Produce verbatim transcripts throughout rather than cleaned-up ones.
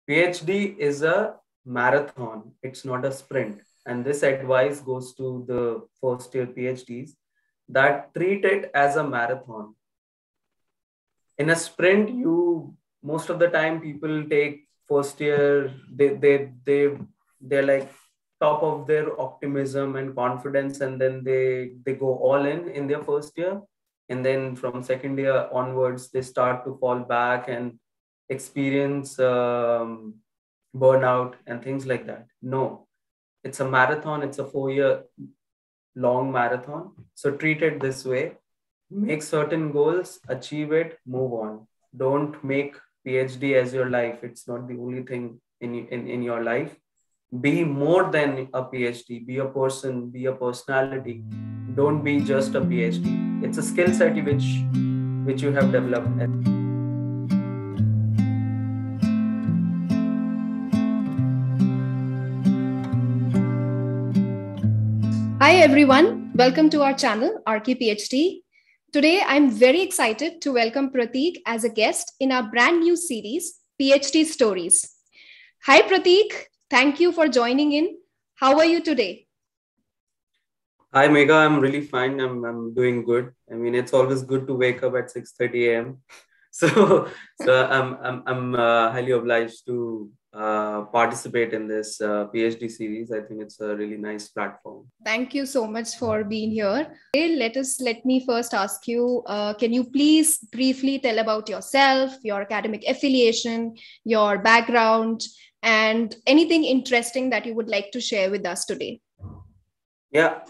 PhD is a marathon. It's not a sprint. And this advice goes to the first year PhDs that treat it as a marathon. In a sprint, you most of the time people take first year, they they they they're like top of their optimism and confidence, and then they they go all in in their first year, and then from second year onwards they start to fall back and experience um, burnout and things like that. No, it's a marathon. It's a four year long marathon. So treat it this way: make certain goals, achieve it, move on. Don't make PhD as your life. It's not the only thing in, in, in your life. Be more than a PhD. Be a person, be a personality. Don't be just a PhD. It's a skill set which, which you have developed. Hi everyone, welcome to our channel ArchiPhD. Today I'm very excited to welcome Prateek as a guest in our brand new series, PhD Stories. Hi Prateek, thank you for joining in. How are you today? Hi Megha, I'm really fine. I'm, I'm doing good. I mean, it's always good to wake up at six thirty a m So, so I'm, I'm, I'm uh, highly obliged to uh, participate in this uh, PhD series. I think it's a really nice platform. Thank you so much for being here. Okay, let us let me first ask you, uh, can you please briefly tell about yourself, your academic affiliation, your background, and anything interesting that you would like to share with us today? Yeah.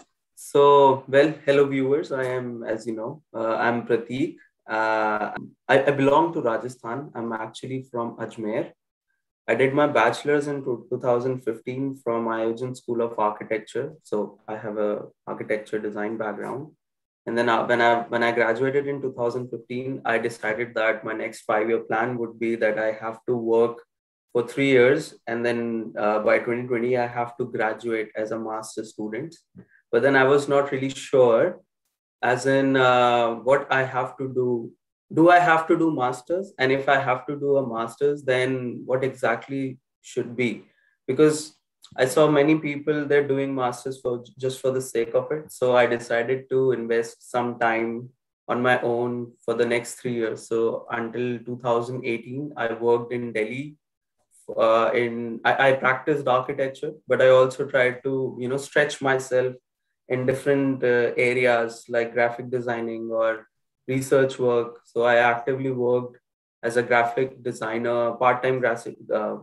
So, well, hello viewers. I am, as you know, uh, I'm Prateek. Uh, I, I belong to Rajasthan. I'm actually from Ajmer. I did my bachelor's in two thousand fifteen from Ayojan School of Architecture. So I have a architecture design background. And then uh, when I when I graduated in two thousand fifteen, I decided that my next five-year plan would be that I have to work for three years, and then uh, by twenty twenty, I have to graduate as a master's student. But then I was not really sure, as in uh, what I have to do. Do I have to do masters? And if I have to do a masters, then what exactly should be? Because I saw many people, they're doing masters for just for the sake of it. So I decided to invest some time on my own for the next three years. So until two thousand eighteen, I worked in Delhi. Uh, in I, I practiced architecture, but I also tried to you know stretch myself in different uh, areas like graphic designing or research work. So I actively worked as a graphic designer, part-time graphic uh,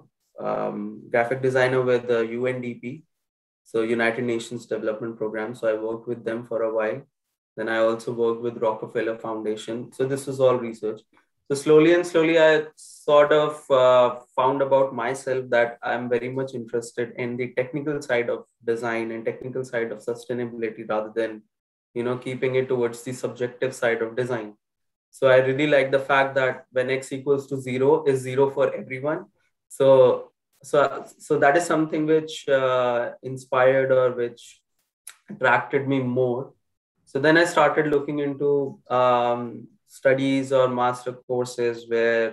um, graphic designer with the U N D P, so United Nations Development Program. So I worked with them for a while. Then I also worked with Rockefeller Foundation. So this was all research. So slowly and slowly, I sort of uh, found about myself that I'm very much interested in the technical side of design and technical side of sustainability rather than, you know, keeping it towards the subjective side of design. So I really like the fact that when x equals to zero is zero for everyone. So so so that is something which uh, inspired or which attracted me more. So then I started looking into um, studies or master courses where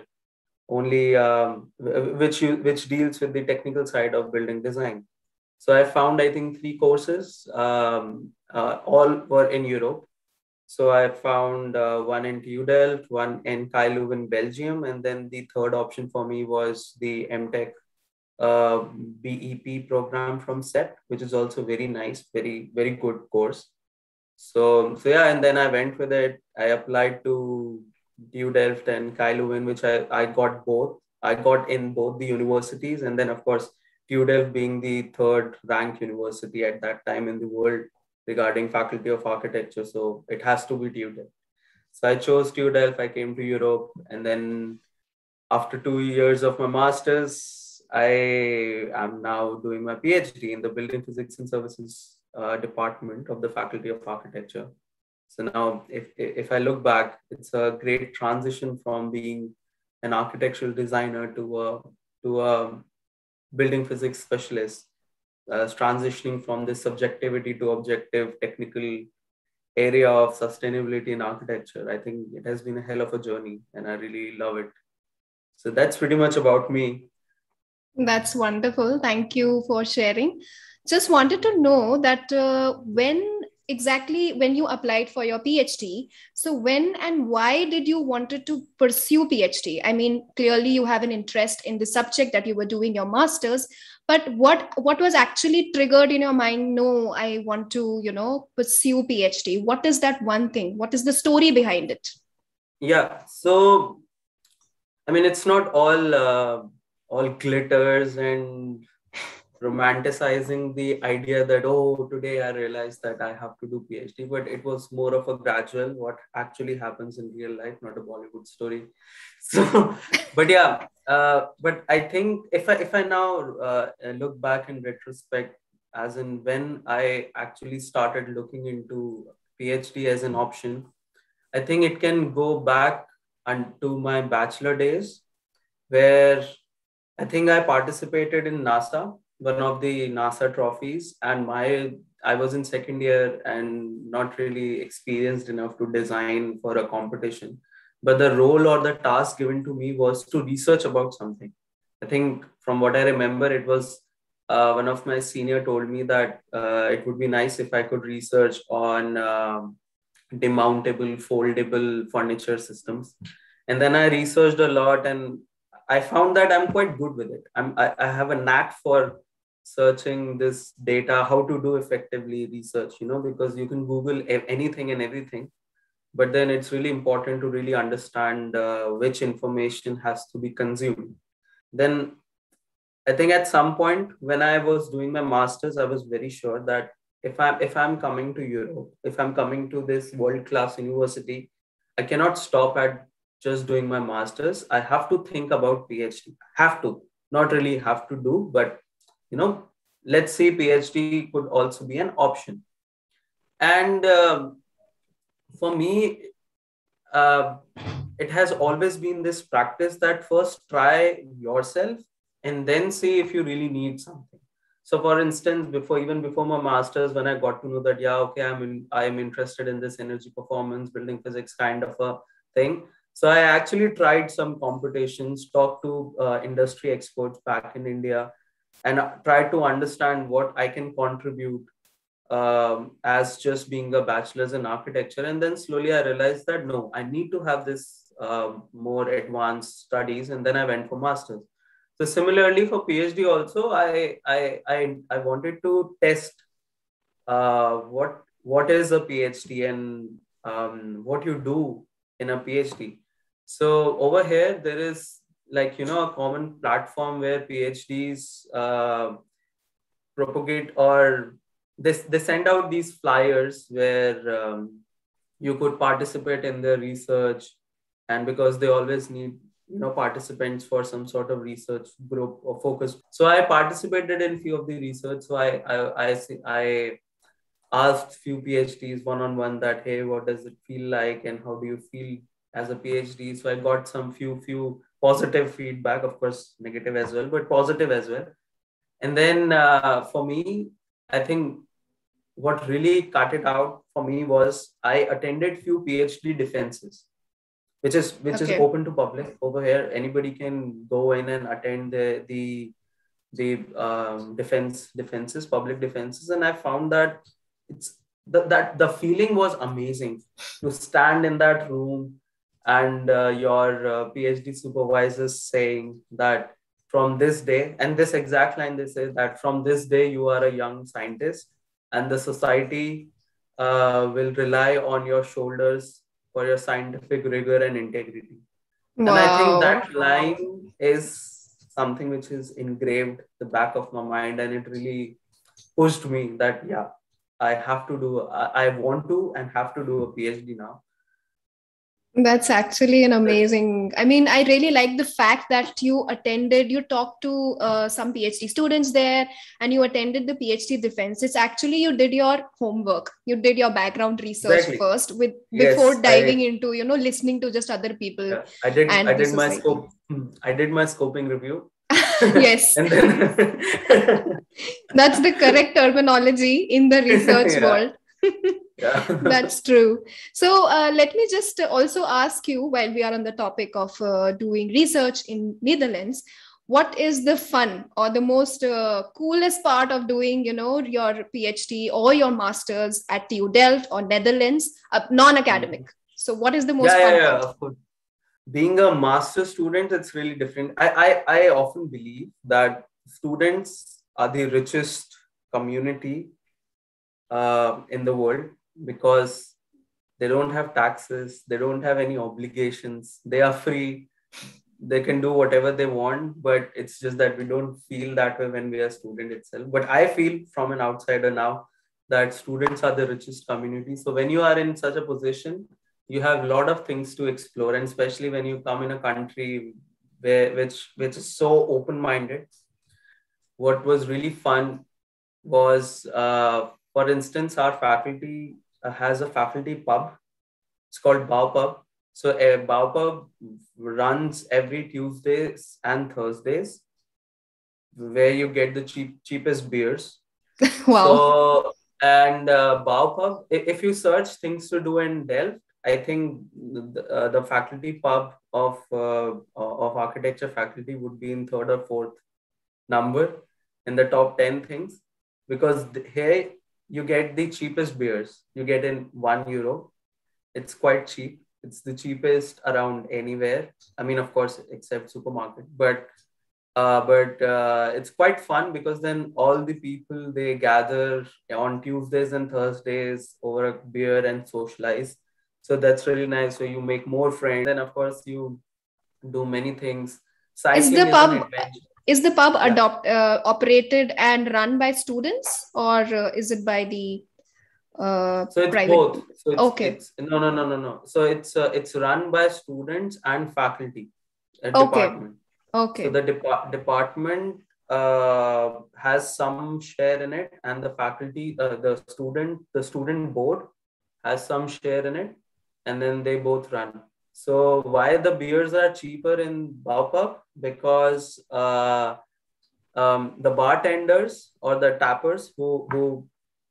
only um, which you, which deals with the technical side of building design. So I found I think three courses. Um, uh, all were in Europe. So I found uh, one in T U Delft, one in Leuven, Belgium, and then the third option for me was the MTech uh, B E P program from S E T, which is also very nice, very very good course. So, so yeah, and then I went with it. I applied to T U Delft and Leuven, which I, I got both. I got in both the universities. And then, of course, T U Delft being the third ranked university at that time in the world regarding Faculty of Architecture. So it has to be T U Delft. So I chose T U Delft. I came to Europe. And then after two years of my master's, I am now doing my PhD in the Building Physics and Services uh, department of the Faculty of Architecture. So now, if, if I look back, it's a great transition from being an architectural designer to a, to a building physics specialist, uh, transitioning from this subjectivity to objective technical area of sustainability in architecture. I think it has been a hell of a journey and I really love it. So that's pretty much about me. That's wonderful. Thank you for sharing. Just wanted to know that uh, when exactly when you applied for your PhD, so when and why did you wanted to pursue PhD? I mean, clearly you have an interest in the subject that you were doing your masters, but what what was actually triggered in your mind? No, I want to, you know, pursue PhD. What is that one thing? What is the story behind it? Yeah. So, I mean, it's not all uh, all glitters and romanticizing the idea that, oh, today I realized that I have to do PhD, but it was more of a gradual what actually happens in real life, not a Bollywood story. So, but yeah, uh, but I think if I if I now uh, look back in retrospect, as in when I actually started looking into PhD as an option, I think it can go back unto my bachelor days, where I think I participated in NASA, one of the NASA trophies, and my I was in second year and not really experienced enough to design for a competition. But the role or the task given to me was to research about something. I think from what I remember, it was uh, one of my senior told me that uh, it would be nice if I could research on um demountable, foldable furniture systems. And then I researched a lot, and I found that I'm quite good with it. I'm, I, I have a knack for searching this data, how to do effectively research, you know, because you can Google anything and everything. But then it's really important to really understand uh, which information has to be consumed. Then I think at some point when I was doing my master's, I was very sure that if I'm if I'm coming to Europe, if I'm coming to this world-class university, I cannot stop at just doing my master's. I have to think about PhD. Have to, not really have to do, but you know, let's say PhD could also be an option. And um for me, uh, it has always been this practice that first try yourself and then see if you really need something. So for instance, before even before my masters, when I got to know that, yeah, okay, I'm in, I'm interested in this energy performance, building physics kind of a thing. So I actually tried some competitions, talked to uh, industry experts back in India, and tried to understand what I can contribute um, as just being a bachelor's in architecture. And then slowly I realized that no, I need to have this um, more advanced studies. And then I went for master's. So similarly for PhD also, I I I, I wanted to test uh, what what is a PhD and um, what you do in a PhD. So over here there is like you know a common platform where PhDs uh, propagate or they, they send out these flyers where um, you could participate in the research, and because they always need you know participants for some sort of research group or focus, so I participated in few of the research. So i i i, I asked few PhDs one on one that, hey, what does it feel like and how do you feel as a PhD? So I got some few few positive feedback, of course negative as well, but positive as well. And then uh, for me, I think what really cut it out for me was I attended few PhD defenses, which is which is Okay. open to public over here. Anybody can go in and attend the the the um, defense defenses, public defenses, and I found that it's the, that the feeling was amazing to stand in that room and uh, your uh, PhD supervisors saying that from this day, and this exact line they say that from this day you are a young scientist and the society uh, will rely on your shoulders for your scientific rigor and integrity. And I think Wow. that line is something which is engraved the back of my mind, and it really pushed me that yeah, I have to do, I, I want to and have to do a PhD now. That's actually an amazing. I mean, I really like the fact that you attended, you talked to uh, some PhD students there, and you attended the PhD defense. It's actually you did your homework, you did your background research Exactly. first, with before Yes, diving I into you know listening to just other people yeah, I did I and the did my society. scope I did my scoping review. Yes, And then that's the correct terminology in the research yeah, world. yeah. That's true. So uh, let me just also ask you, while we are on the topic of uh, doing research in Netherlands, what is the fun or the most uh, coolest part of doing, you know, your PhD or your masters at T U Delft or Netherlands, uh, non-academic? Mhm. So what is the Yeah, most yeah, fun yeah, part? of course. Being a master student, it's really different. I, I, I often believe that students are the richest community uh, in the world because they don't have taxes, they don't have any obligations, they are free, they can do whatever they want. But it's just that we don't feel that way when we are student itself. But I feel from an outsider now that students are the richest community. So when you are in such a position, you have a lot of things to explore, and especially when you come in a country where which which is so open minded. What was really fun was, uh, for instance, our faculty uh, has a faculty pub. It's called Bao Pub. So a Bao Pub runs every Tuesdays and Thursdays, where you get the cheap cheapest beers. Wow. So, and uh, Bao Pub, i- if you search things to do in Delft, I think the, uh, the faculty pub of uh, of architecture faculty would be in third or fourth number in the top ten things, because th- here you get the cheapest beers. You get in one euro. It's quite cheap. It's the cheapest around anywhere. I mean, of course, except supermarket. But uh, but uh, it's quite fun because then all the people, they gather on Tuesdays and Thursdays over a beer and socialize. So that's really nice. So you make more friends. Then of course you do many things. Is the Cycling is an pub adventure. is the pub Yeah. adopt uh, operated and run by students, or uh, is it by the uh, So it's private? both. So it's Okay. it's no no no no no. So it's uh, it's run by students and faculty, a Okay. department. So Okay. the depart department uh, has some share in it, and the faculty, uh, the student, the student board has some share in it, and then they both run. So why the beers are cheaper in Baupub? Because uh, um, the bartenders or the tappers who who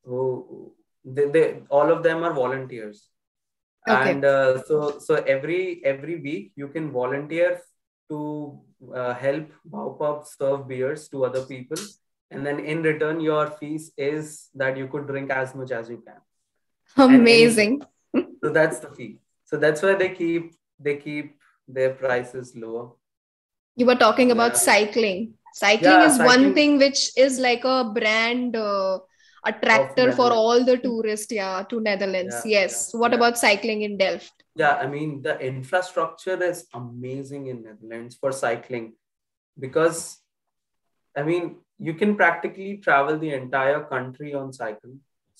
who they, they all of them are volunteers, Okay. and uh, so so every every week you can volunteer to uh, help Baupub serve beers to other people, and then in return your fees is that you could drink as much as you can and anything. Amazing. So that's the fee. So that's why they keep they keep their prices lower. You were talking about Yeah, cycling. Cycling yeah, is one cycling thing which is like a brand uh, of attractor for Netherlands. all the tourists, yeah, to Netherlands. Yeah, yeah, Yes. What yeah. about cycling in Delft? Yeah, I mean, the infrastructure is amazing in Netherlands for cycling because, I mean, you can practically travel the entire country on cycle.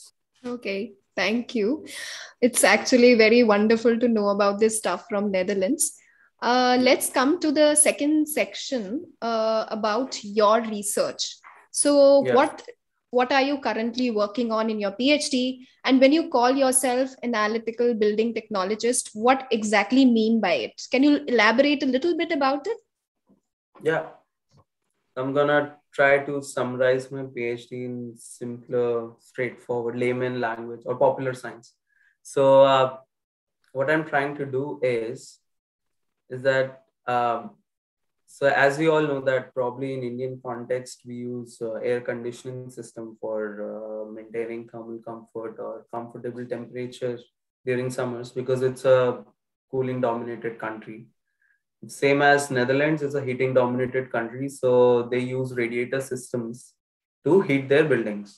Okay, thank you. It's actually very wonderful to know about this stuff from Netherlands. Uh, Yeah, let's come to the second section uh, about your research. So, yeah, what what are you currently working on in your PhD? And when you call yourself analytical building technologist, what exactly mean by it? Can you elaborate a little bit about it? yeah. I'm gonna try to summarize my PhD in simpler, straightforward layman language or popular science. So, uh, what I'm trying to do is is that um, so as we all know that probably in Indian context we use uh, air conditioning system for uh, maintaining thermal comfort or comfortable temperature during summers because it's a cooling dominated country. Same as Netherlands is a heating dominated country, so they use radiator systems to heat their buildings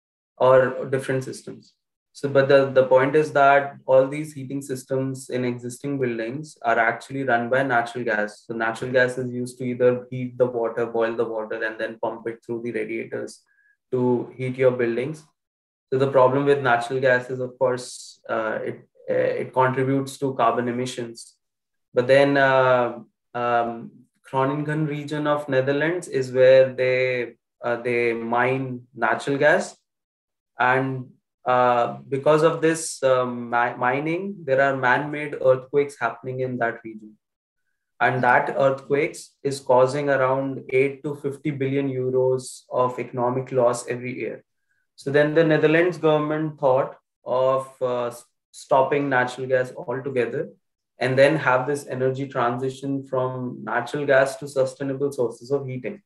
or different systems. So, but the, the point is that all these heating systems in existing buildings are actually run by natural gas. So, natural gas is used to either heat the water, boil the water, and then pump it through the radiators to heat your buildings. So, the problem with natural gas is, of course, uh, it uh, it contributes to carbon emissions. But then, uh, um, Groningen region of Netherlands is where they uh, they mine natural gas, and uh, because of this um, mi- mining, there are man-made earthquakes happening in that region, and Okay. that earthquakes is causing around eight to fifty billion euros of economic loss every year. So then the Netherlands government thought of uh, stopping natural gas altogether, and then have this energy transition from natural gas to sustainable sources of heating.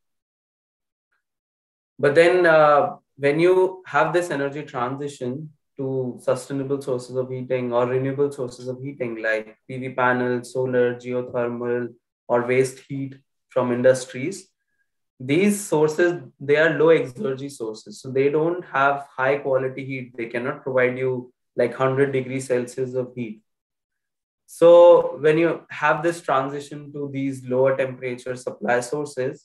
But then uh, when you have this energy transition to sustainable sources of heating or renewable sources of heating like P V panels, solar, geothermal, or waste heat from industries, these sources, they are low exergy sources. So they don't have high quality heat. They cannot provide you like one hundred degrees Celsius of heat. So when you have this transition to these lower temperature supply sources,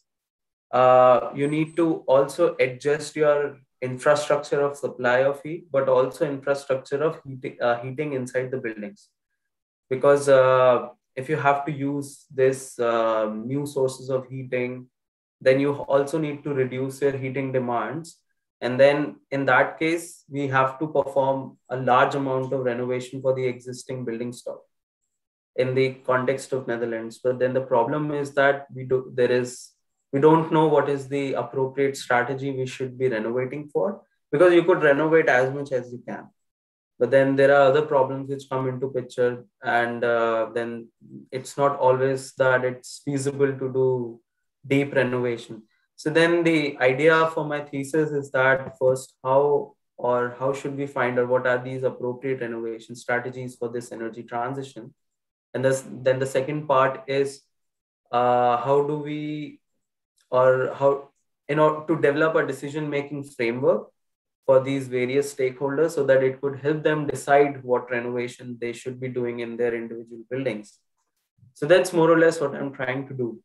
uh, you need to also adjust your infrastructure of supply of heat, but also infrastructure of heating, uh, heating inside the buildings. Because uh, if you have to use this uh, new sources of heating, then you also need to reduce your heating demands. And then in that case, we have to perform a large amount of renovation for the existing building stock in the context of Netherlands. But then the problem is that we do there is we don't know what is the appropriate strategy we should be renovating for, because you could renovate as much as you can. But then there are other problems which come into picture, and uh, then it's not always that it's feasible to do deep renovation. So then the idea for my thesis is that first, how or how should we find out what are these appropriate renovation strategies for this energy transition? And this, then the second part is uh, how do we, or how, in order to develop a decision making framework for these various stakeholders so that it could help them decide what renovation they should be doing in their individual buildings. So that's more or less what I'm trying to do.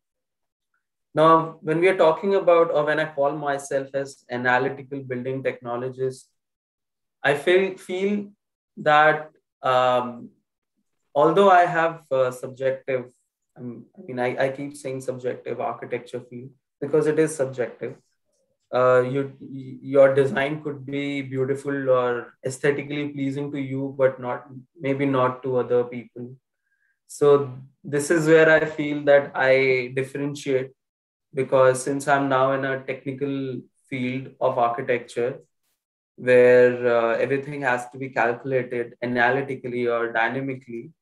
Now, when we are talking about, or when I call myself as analytical building technologist, I feel, feel that um, although I have uh, subjective, um, I mean, I, I keep saying subjective architecture field because it is subjective. Uh, you, your design could be beautiful or aesthetically pleasing to you, but not maybe not to other people. So this is where I feel that I differentiate, because since I'm now in a technical field of architecture where uh, everything has to be calculated analytically or dynamically,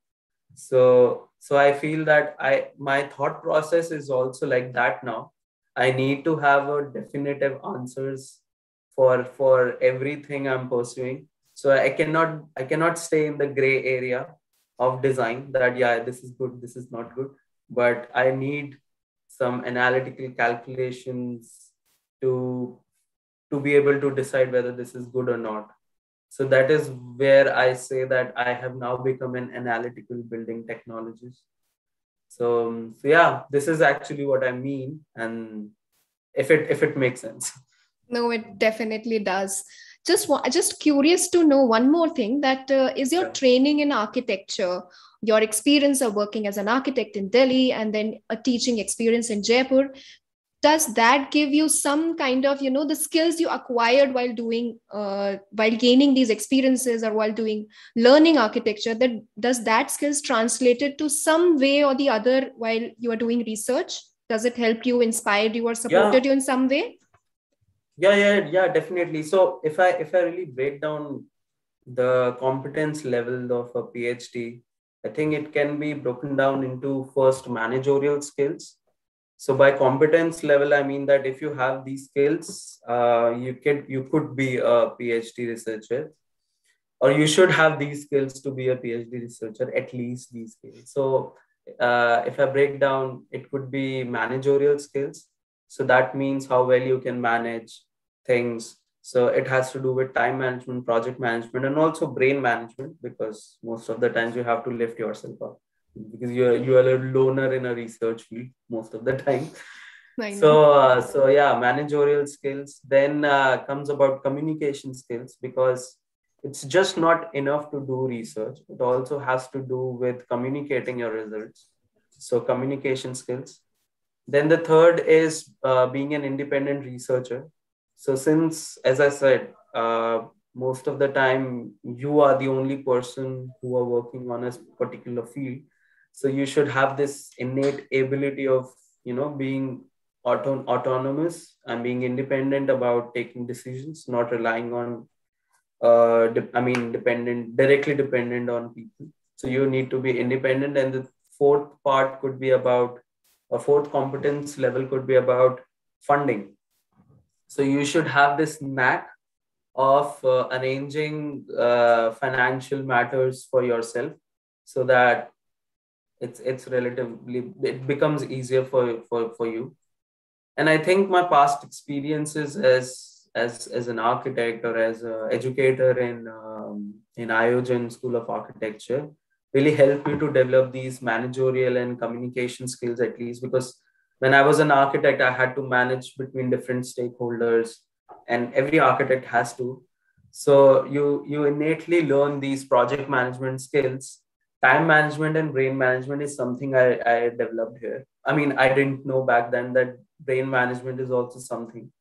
so so I feel that I my thought process is also like that now. I need to have a definitive answers for for everything I'm pursuing. So I cannot I cannot stay in the gray area of design that yeah, this is good, this is not good. But I need some analytical calculations to to be able to decide whether this is good or not. So that is where I say that I have now become an analytical building technologist. So, um, so yeah, this is actually what I mean, and if it if it makes sense. No, it definitely does. Just wa- just curious to know one more thing, that uh, is your Yeah. training in architecture, your experience of working as an architect in Delhi and then a teaching experience in Jaipur, does that give you some kind of, you know, the skills you acquired while doing uh, while gaining these experiences or while doing learning architecture, that does that skills translated to some way or the other while you are doing research? Does it help you, inspired you, or Yeah, supported you in some way? yeah, yeah, yeah, definitely. So if I if I really break down the competence level of a PhD, I think it can be broken down into first managerial skills. So by competence level, I mean that if you have these skills, uh, you can you could be a PhD researcher, or you should have these skills to be a PhD researcher, at least these skills. So uh, if I break down, it could be managerial skills. So that means how well you can manage things. So it has to do with time management, project management, and also brain management, because most of the times you have to lift yourself up because you're you are a loner in a research field most of the time. I know. So uh, so yeah, managerial skills. Then uh, comes about communication skills, because it's just not enough to do research. It also has to do with communicating your results. So communication skills. Then the third is uh, being an independent researcher. So since, as I said, uh, most of the time you are the only person who are working on a particular field. So you should have this innate ability of, you know, being auto- autonomous and being independent about taking decisions, not relying on, uh, de- I mean, dependent, directly dependent on people. So you need to be independent. And the fourth part could be about, a fourth competence level could be about funding. So you should have this knack of uh, arranging uh, financial matters for yourself, so that it's it's relatively, it becomes easier for for for you. And I think my past experiences as as as an architect or as an educator in um, in Iogen School of Architecture really helped me to develop these managerial and communication skills, at least because when I was an architect, I had to manage between different stakeholders, and every architect has to. So you you innately learn these project management skills. Time management and brain management is something I, I developed here. I mean, I didn't know back then that brain management is also something.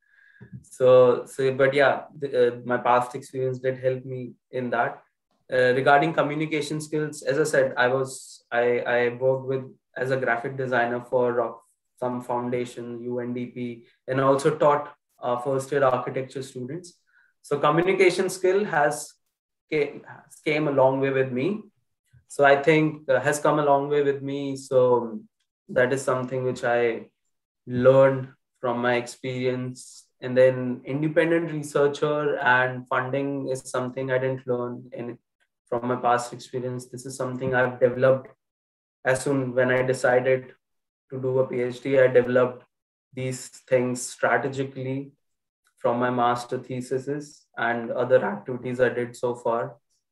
So, so but yeah, the, uh, my past experience did help me in that. Uh, regarding communication skills, as I said, I was I, I worked with as a graphic designer for uh, some foundation, U N D P, and also taught uh, first year architecture students. So communication skill has came, came a long way with me. So I think uh, has come a long way with me. So that is something which I learned from my experience. And then independent researcher and funding is something I didn't learn in from my past experience. This is something I've developed as soon when I decided to do a PhD. I developed these things strategically from my master theses and other activities I did so far.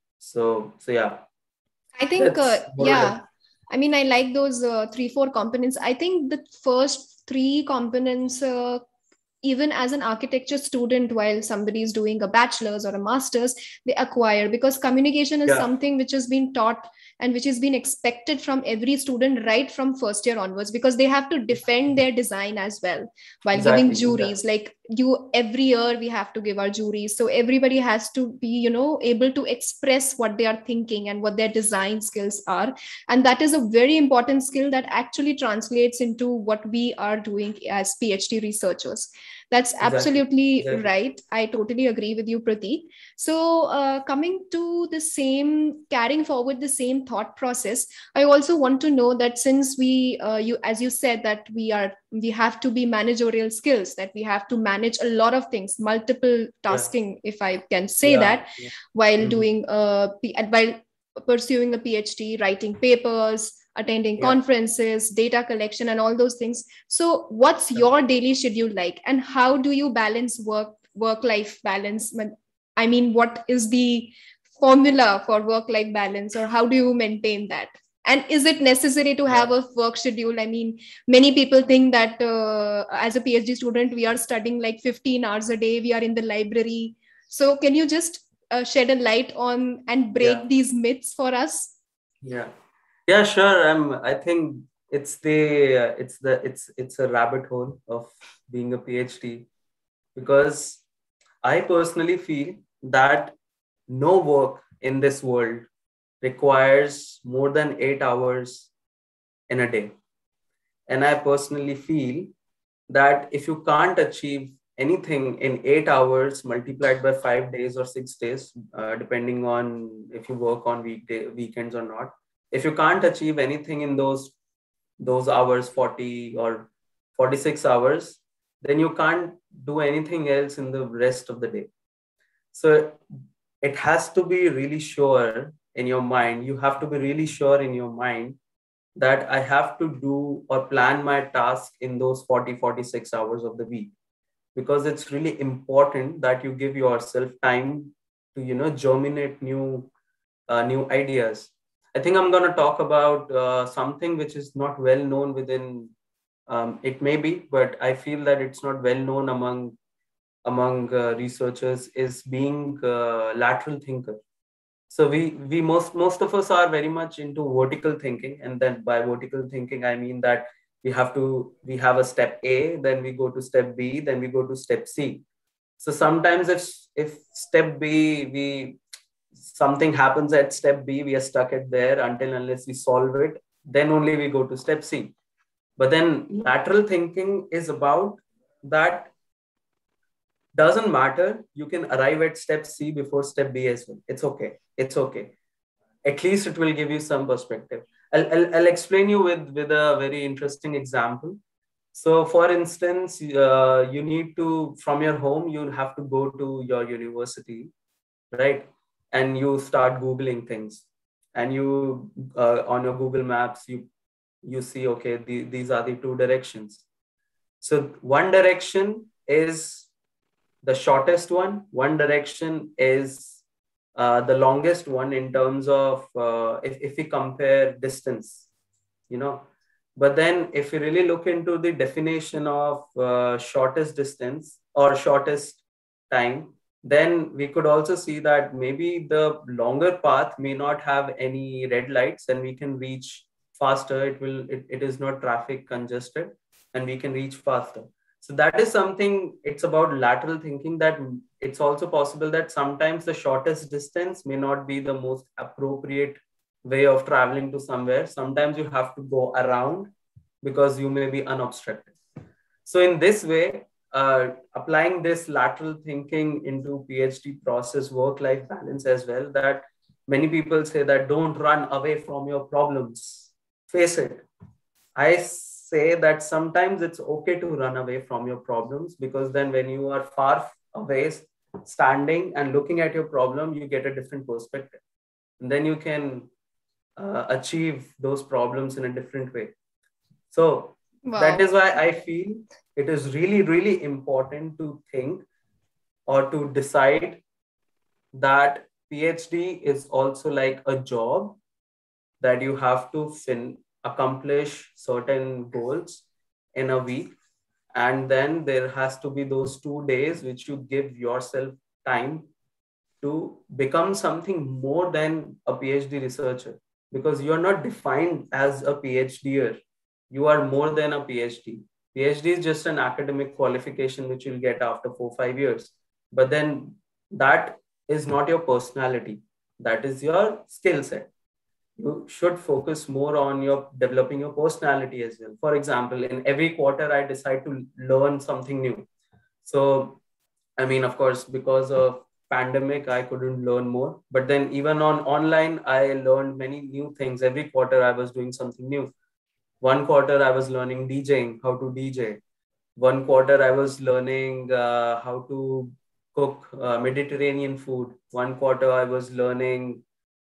So, so yeah, I think, uh, that's more or less. yeah, I mean, I like those uh, three, four components. I think the first three components, uh, even as an architecture student, while somebody is doing a bachelor's or a master's, they acquire, because communication is Yeah, something which has been taught and which is being expected from every student right from first year onwards, because they have to defend their design as well while giving exactly, exactly. juries. Like you, every year we have to give our juries, so everybody has to be, you know, able to express what they are thinking and what their design skills are. And that is a very important skill that actually translates into what we are doing as PhD researchers. That's Exactly. absolutely Exactly. right. I totally agree with you, Prateek. So, uh, coming to the same, carrying forward the same thought process, I also want to know that since we, uh, you, as you said, that we are, we have to be managerial skills, that we have to manage a lot of things, multiple Yeah. tasking, if I can say Yeah. that, Yeah. while Mm-hmm. doing a, while pursuing a PhD, writing papers, attending Yeah. conferences, data collection, and all those things. So, what's Yeah. your daily schedule like, and how do you balance work work life balance? I mean, what is the formula for work life balance, or how do you maintain that? And is it necessary to Yeah. have a work schedule? I mean, many people think that uh, as a PhD student, we are studying like fifteen hours a day, we are in the library. So, can you just uh, shed a light on and Yeah. break these myths for us? Yeah. Yeah. Sure. I'm. I think it's the uh, it's the it's it's a rabbit hole of being a PhD, because I personally feel that no work in this world requires more than eight hours in a day. And I personally feel that if you can't achieve anything in eight hours multiplied by five days or six days, uh, depending on if you work on weekday weekends or not, if you can't achieve anything in those those hours, forty or forty-six hours, then you can't do anything else in the rest of the day. So it has to be really sure in your mind. You have to be really sure in your mind that I have to do or plan my task in those forty, forty-six hours of the week, because it's really important that you give yourself time to, you know, germinate new, uh, new ideas. I think I'm going to talk about uh, something which is not well known within, um, it may be, but I feel that it's not well known among among uh, researchers, is being uh, lateral thinker. So we we most most of us are very much into vertical thinking, and then by vertical thinking I mean that we have to we have a step A, then we go to step B, then we go to step C. So sometimes if if step B, we something happens at step B, we are stuck at there until unless we solve it, then only we go to step C. But then lateral thinking is about that doesn't matter. You can arrive at step C before step B as well. It's okay. It's okay. at least it will give you some perspective. I'll, I'll, I'll explain you with, with a very interesting example. So for instance, uh, you need to, from your home, you have to go to your university, right? And you start Googling things, and you, uh, on your Google Maps, you, you see, okay, the, these are the two directions. So one direction is the shortest one. One direction is uh, the longest one in terms of, uh, if, if we compare distance, you know. But then if you really look into the definition of uh, shortest distance or shortest time, then we could also see that maybe the longer path may not have any red lights and we can reach faster. It will, it, it is not traffic congested and we can reach faster. So that is something, it's about lateral thinking, that it's also possible that sometimes the shortest distance may not be the most appropriate way of traveling to somewhere. Sometimes you have to go around because you may be unobstructed. So in this way, uh, applying this lateral thinking into PhD process, work-life balance as well, that many people say that don't run away from your problems, face it. I say that sometimes it's okay to run away from your problems, because then when you are far away, standing and looking at your problem, you get a different perspective. And then you can uh, achieve those problems in a different way. So wow. That is why I feel it is really, really important to think or to decide that PhD is also like a job, that you have to fin- accomplish certain goals in a week. And then there has to be those two days which you give yourself time to become something more than a PhD researcher, because you are not defined as a PhDer. You are more than a PhD. PhD is just an academic qualification which you'll get after four, five years. But then that is not your personality. That is your skill set. You should focus more on your developing your personality as well. For example, in every quarter, I decide to learn something new. So, I mean, of course, because of pandemic, I couldn't learn more. But then even on online, I learned many new things. Every quarter, I was doing something new. One quarter, I was learning DJing, how to D J. One quarter, I was learning uh, how to cook uh, Mediterranean food. One quarter, I was learning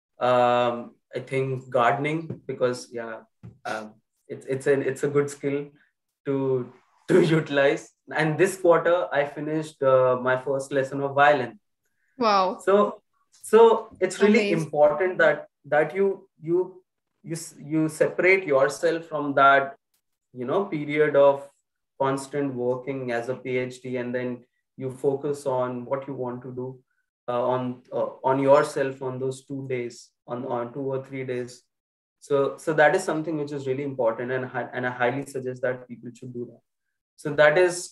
um, I think gardening, because yeah, um, it's it's a it's a good skill to to utilize. And this quarter, I finished uh, my first lesson of violin. Wow! So so it's really Amazing. important that that you you you you separate yourself from that, you know, period of constant working as a PhD, and then you focus on what you want to do uh, on uh, on yourself on those two days, on, on two or three days. So so that is something which is really important, and, and I highly suggest that people should do that. So that is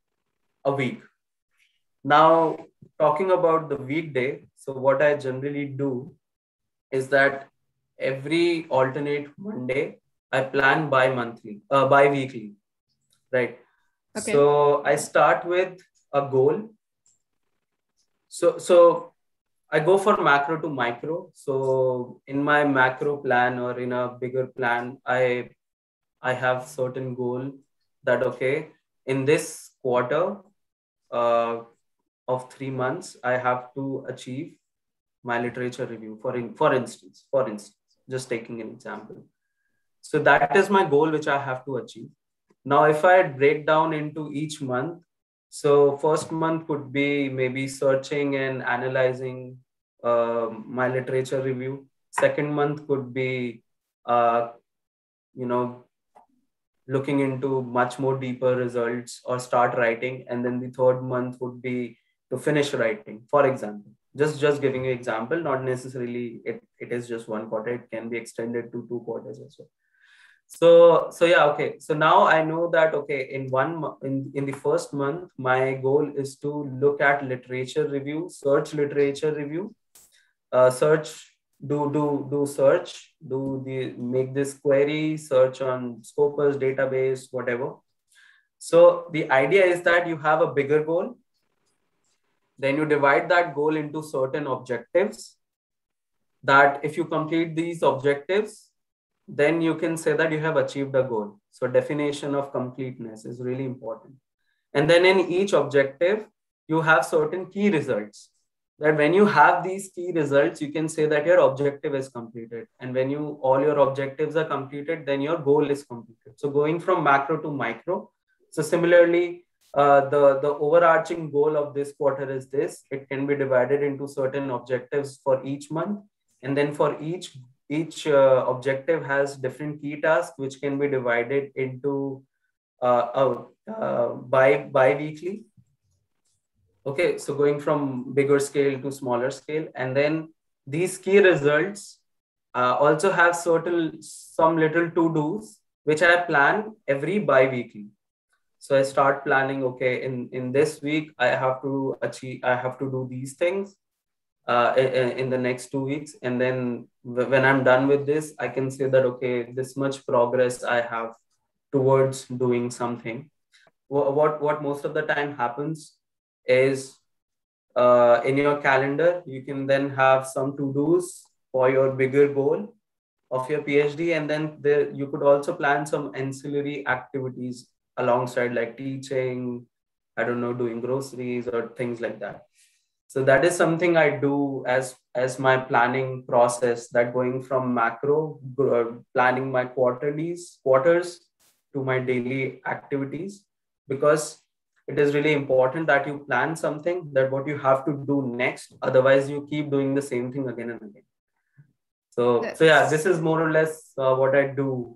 a week. Now, talking about the weekday, so what I generally do is that every alternate Monday, I plan bi-monthly, uh, bi-weekly, right? Okay. So I start with a goal. So, so I go for macro to micro. So in my macro plan or in a bigger plan, I, I have certain goal that, okay, in this quarter uh, of three months, I have to achieve my literature review, for, in, for instance, for instance, just taking an example. So that is my goal, which I have to achieve. Now, if I break down into each month, so first month could be maybe searching and analyzing uh, my literature review. Second month could be, uh, you know, looking into much more deeper results or start writing. And then the third month would be to finish writing, for example. Just, just giving you an example, not necessarily it, it is just one quarter. It can be extended to two quarters as well. So, so yeah, okay. So now I know that, okay, in one, in, in the first month, my goal is to look at literature review, search literature review, uh, search, do, do, do search, do the, make this query, search on Scopus, database, whatever. So the idea is that you have a bigger goal. Then you divide that goal into certain objectives. that if you complete these objectives, then you can say that you have achieved a goal. So definition of completeness is really important. And then in each objective, you have certain key results. That when you have these key results, you can say that your objective is completed. And when you all your objectives are completed, then your goal is completed. So going from macro to micro. So similarly, uh, the, the overarching goal of this quarter is this. It can be divided into certain objectives for each month. And then for each, each uh, objective has different key tasks, which can be divided into uh, uh, uh, bi, bi-weekly. Okay, so going from bigger scale to smaller scale. And then these key results uh, also have certain, some little to-dos, which I plan every bi-weekly. So I start planning, okay, in, in this week, I have to achieve, I have to do these things uh, in, in the next two weeks. And then when I'm done with this, I can say that, okay, this much progress I have towards doing something. What, what, what most of the time happens is uh, in your calendar, you can then have some to-dos for your bigger goal of your PhD. And then there, you could also plan some ancillary activities alongside, like teaching, I don't know, doing groceries or things like that. So that is something I do as, as my planning process, that going from macro, planning my quarterlies, quarters to my daily activities, because it is really important that you plan something, that what you have to do next. Otherwise, you keep doing the same thing again and again. So, That's, so yeah, this is more or less uh, what I do.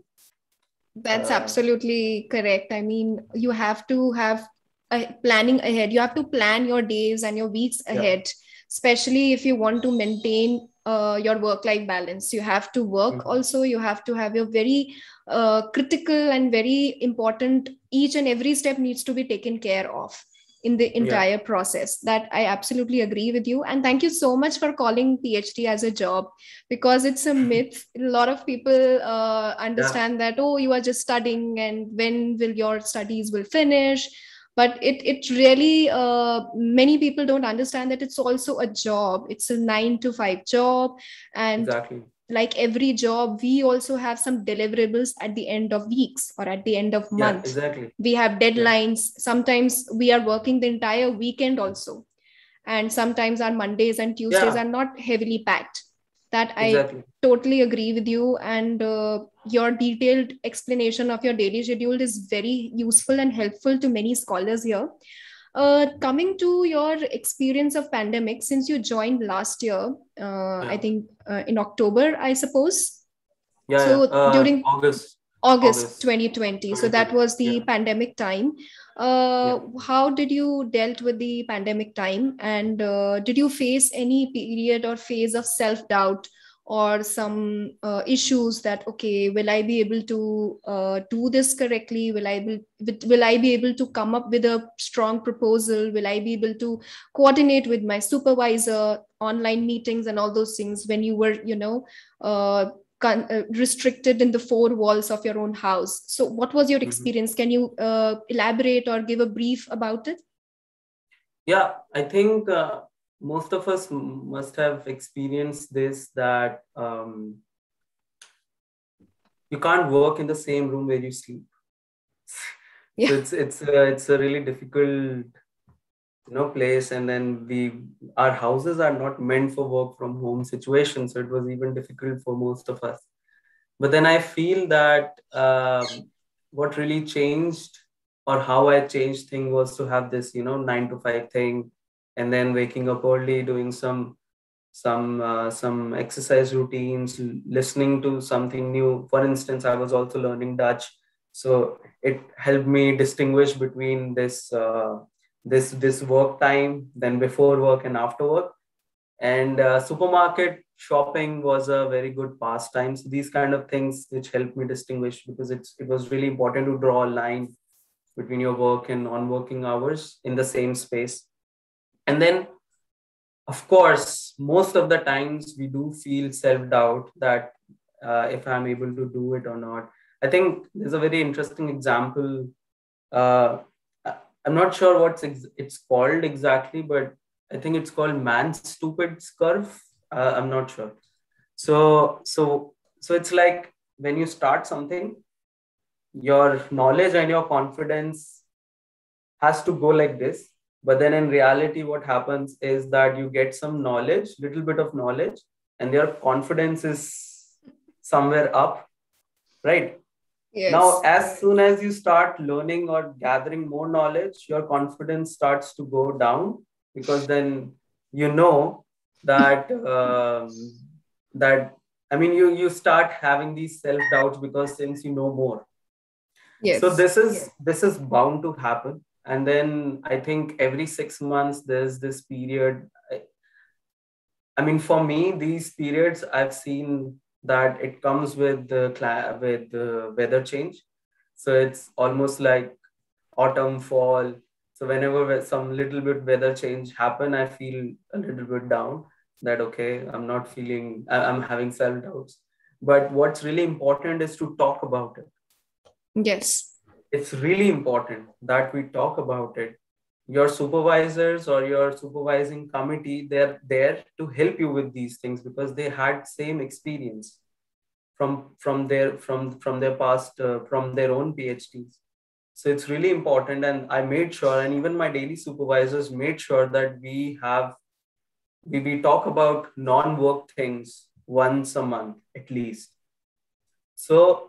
That's Uh, absolutely correct. I mean, you have to have a planning ahead. You have to plan your days and your weeks ahead, yeah. Especially if you want to maintain uh, your work-life balance. You have to work mm-hmm. also. You have to have your very uh, critical and very important, each and every step needs to be taken care of in the entire yeah. process. That I absolutely agree with you. And thank you so much for calling PhD as a job, because it's a myth. A lot of people uh, understand yeah. that, oh, you are just studying and when will your studies will finish? But it, it really, uh, many people don't understand that it's also a job. It's a nine to five job. And exactly. Like every job, we also have some deliverables at the end of weeks or at the end of month. Yeah, exactly. We have deadlines. Yeah. Sometimes we are working the entire weekend also. And sometimes our Mondays and Tuesdays yeah. are not heavily packed. That I exactly. totally agree with you. And uh, your detailed explanation of your daily schedule is very useful and helpful to many scholars here. Uh, coming to your experience of pandemic, since you joined last year, uh, yeah. I think uh, in October, I suppose. Yeah. So uh, during August. August, August twenty twenty. So that was the yeah. pandemic time. Uh, yeah. How did you dealt with the pandemic time? And uh, did you face any period or phase of self-doubt or some uh, issues that, okay, will I be able to uh, do this correctly? Will I be, will I be able to come up with a strong proposal? Will I be able to coordinate with my supervisor, online meetings and all those things when you were, you know, uh, restricted in the four walls of your own house? So what was your experience? Mm-hmm. Can you uh, elaborate or give a brief about it? Yeah, I think uh, most of us must have experienced this, that um, you can't work in the same room where you sleep. Yeah. So it's it's uh, it's a really difficult, you know, place. And then we, our houses are not meant for work from home situations, so it was even difficult for most of us. But then I feel that um, what really changed, or how I changed thing, was to have this, you know, nine to five thing, and then waking up early, doing some some uh, some exercise routines, listening to something new. For instance, I was also learning Dutch, so it helped me distinguish between this uh, this this work time, then before work and after work. And uh, supermarket shopping was a very good pastime. So these kind of things which helped me distinguish, because it's it was really important to draw a line between your work and non-working hours in the same space. And then, of course, most of the times we do feel self-doubt that uh, if I'm able to do it or not. I think there's a very interesting example. Uh, I'm not sure what ex- it's called exactly, but I think it's called Man's Stupid Curve. Uh, I'm not sure. So, so, so it's like when you start something, your knowledge and your confidence has to go like this. But then in reality, what happens is that you get some knowledge, little bit of knowledge, and your confidence is somewhere up, right? Now, Yes. as soon as you start learning or gathering more knowledge, your confidence starts to go down, because then you know that um, that I mean you you start having these self doubts, because since you know more. So Yes. this is this is bound to happen. And then I think every six months there's this period. I, I mean, for me, these periods I've seen that it comes with the cla- with the weather change. So it's almost like autumn, fall. So whenever some little bit weather change happen, I feel a little bit down. That okay, I'm not feeling. I- I'm having self doubts. But what's really important is to talk about it. Yes. It's really important that we talk about it. Your supervisors or your supervising committee, they're there to help you with these things, because they had same experience from from their from from their past uh, from their own PhDs. So it's really important, and I made sure, and even my daily supervisors made sure, that we have we, we talk about non-work things once a month at least. So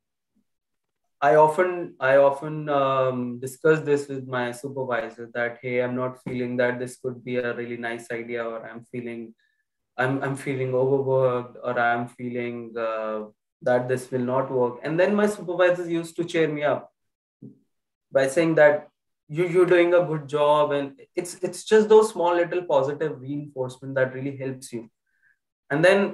I often I often um, discuss this with my supervisor, that hey, I'm not feeling that this could be a really nice idea, or I'm feeling I'm I'm feeling overworked, or I'm feeling uh, that this will not work. And then my supervisors used to cheer me up by saying that you you're doing a good job, and it's it's just those small little positive reinforcement that really helps you. And then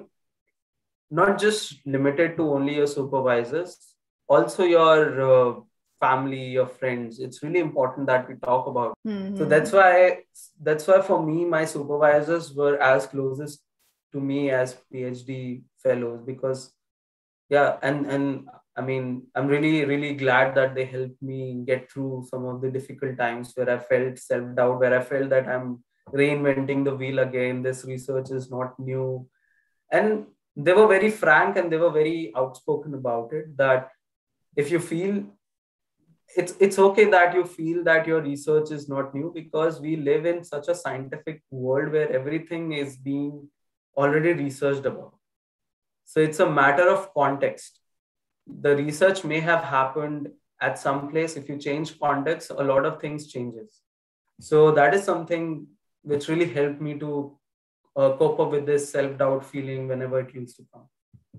not just limited to only your supervisors, also your uh, family, your friends. It's really important that we talk about. So Mm-hmm. that's why that's why for me, my supervisors were as closest to me as PhD fellows, because yeah, and and I mean, I'm really really glad that they helped me get through some of the difficult times where I felt self doubt, where I felt that I'm reinventing the wheel again. This research is not new. And they were very frank, and they were very outspoken about it, that if you feel it's it's okay that you feel that your research is not new, because we live in such a scientific world where everything is being already researched about. So it's a matter of context. The research may have happened at some place. If you change context, a lot of things changes. So that is something which really helped me to uh, cope up with this self doubt feeling whenever it used to come.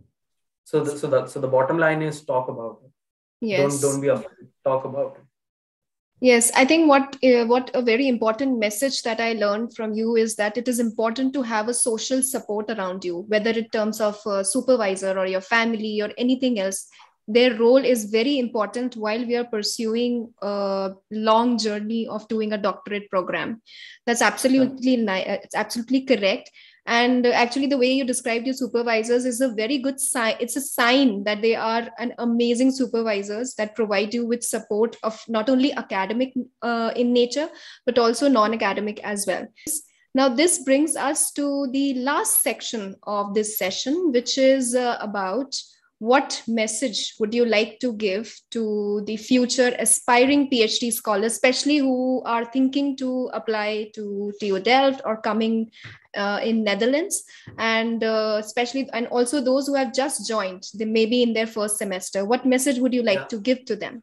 So the, so the so the bottom line is talk about it. Don't don't Yes. be afraid. Talk about it. Yes, I think what uh, what a very important message that I learned from you is that it is important to have a social support around you, whether in terms of a supervisor or your family or anything else. Their role is very important while we are pursuing a long journey of doing a doctorate program. That's Yeah. absolutely ni- uh, it's absolutely correct. And uh, actually, the way you described your supervisors is a very good sign. It's a sign that they are an amazing supervisors that provide you with support of not only academic uh, in nature, but also non-academic as well. Now, this brings us to the last section of this session, which is uh, about what message would you like to give to the future aspiring PhD scholars, especially who are thinking to apply to T U Delft or coming uh, in Netherlands, and uh, especially and also those who have just joined, they may be in their first semester. What message would you like Yeah. to give to them?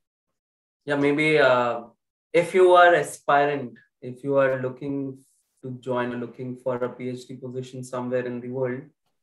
Yeah. Maybe uh, if you are aspirant, if you are looking to join or looking for a PhD position somewhere in the world,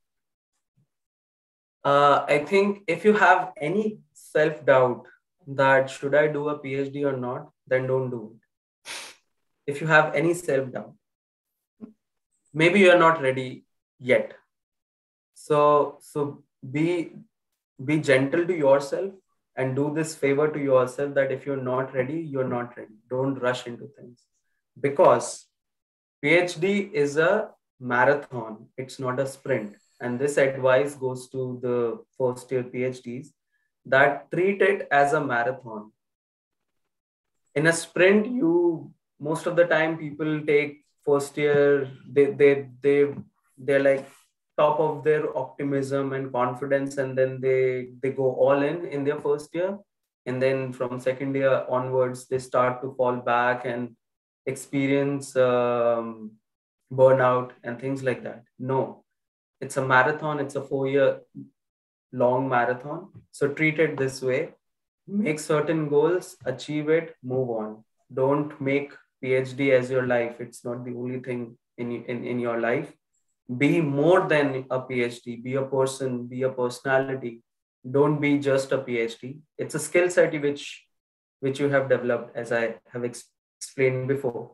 uh, I think if you have any self doubt that should I do a PhD or not, then don't do it. If you have any self doubt, maybe you are not ready yet. So so be be gentle to yourself, and do this favor to yourself, that if you're not ready, you're not ready. Don't rush into things, because PhD is a marathon, it's not a sprint. And this advice goes to the first year PhDs, that treat it as a marathon. In a sprint, you most of the time people take first year, they they they they're like top of their optimism and confidence, and then they they go all in in their first year, and then from second year onwards they start to fall back and experience um, burnout and things like that. No, it's a marathon. It's a four year long marathon. So treat it this way: make certain goals, achieve it, move on. Don't make PhD as your life. It's not the only thing in in, in your life. Be more than a PhD. Be a person, be a personality. Don't be just a PhD. It's a skill set which which you have developed, as I have ex- explained before.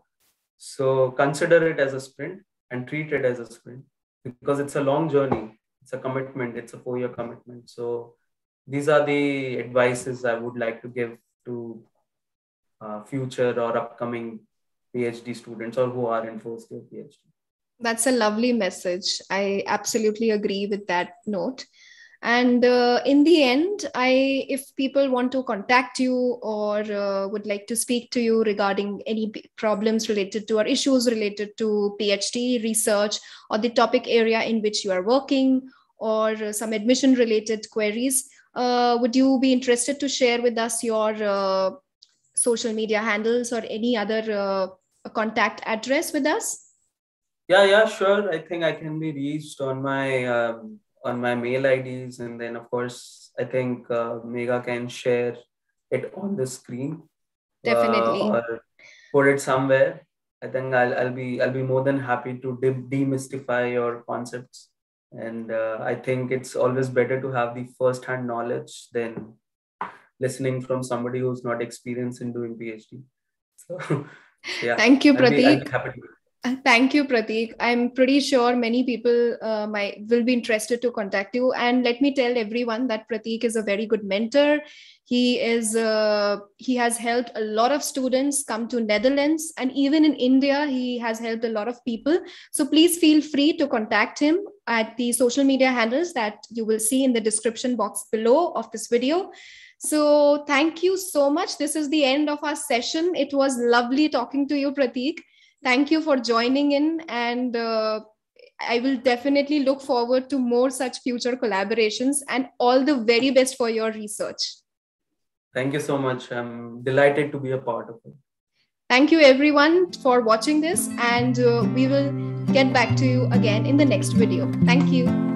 So consider it as a sprint and treat it as a sprint, because it's a long journey. It's a commitment. It's a four-year commitment. So these are the advices I would like to give to uh, future or upcoming PhD students, or who are in first year PhD. That's a lovely message. I absolutely agree with that note. And uh, in the end, I, if people want to contact you or uh, would like to speak to you regarding any p- problems related to or issues related to PhD research or the topic area in which you are working, or uh, some admission related queries, uh, would you be interested to share with us your uh, social media handles or any other uh, contact address with us? Yeah, yeah, sure. I think I can be reached on my um, on my mail I Ds, and then of course I think uh, Megha can share it on the screen uh, Definitely. or put it somewhere. I think I'll I'll be I'll be more than happy to de- demystify your concepts, and uh, I think it's always better to have the first-hand knowledge than listening from somebody who's not experienced in doing PhD. So, so yeah, Thank you, I'll be I'll Prateek. be happy to. Uh, Thank you, Prateek. I'm pretty sure many people uh, might will be interested to contact you. And let me tell everyone that Prateek is a very good mentor. He is uh, he has helped a lot of students come to Netherlands, and even in India, he has helped a lot of people. So please feel free to contact him at the social media handles that you will see in the description box below of this video. So thank you so much. This is the end of our session. It was lovely talking to you, Prateek. Thank you for joining in, and uh, I will definitely look forward to more such future collaborations, and all the very best for your research. Thank you so much. I'm delighted to be a part of it. Thank you everyone for watching this, and uh, we will get back to you again in the next video. Thank you.